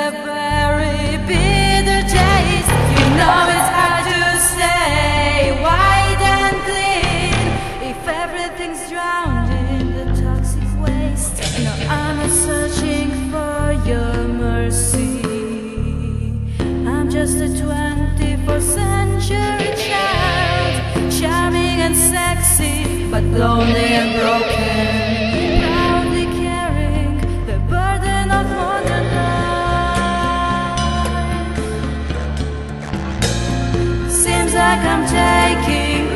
a very bitter taste. You know it's hard to stay white and clean if everything's drowned in the toxic waste. No, I'm not searching for your mercy. I'm just a 24th century child, charming and sexy, but lonely and broken, proudly carrying the burden of modern life. Seems like I'm taking